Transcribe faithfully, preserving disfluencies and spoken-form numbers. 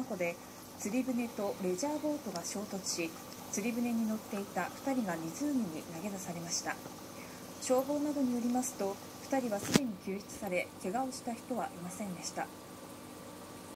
湖で釣り船とレジャーボートが衝突し、釣り船に乗っていたふたりが湖に投げ出されました。消防などによりますと、ふたりはすでに救出され、怪我をした人はいませんでした。